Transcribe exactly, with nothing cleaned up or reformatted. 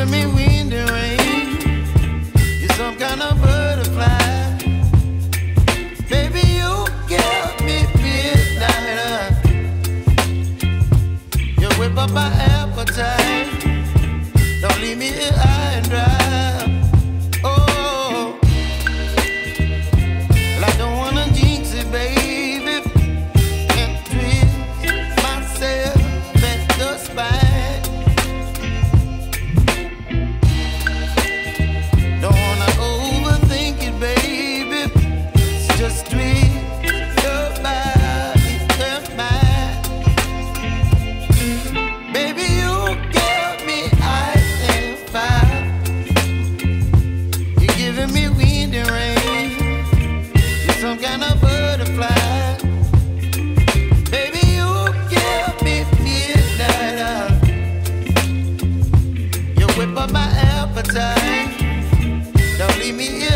giving me wind and rain. You're some kind of butterfly. Baby, you give me midnight. You whip up my appetite. Don't leave me here high and dry. Oh, well, I don't wanna jinx it, baby. Can't twist myself at the spine. Don't wanna overthink it, baby. It's just twist your body and mine. Baby, you give me ice and fire. You're giving me wind and rain. You're some kind of butterfly. Baby, you give me midnight. You whip up my appetite. Don't leave me here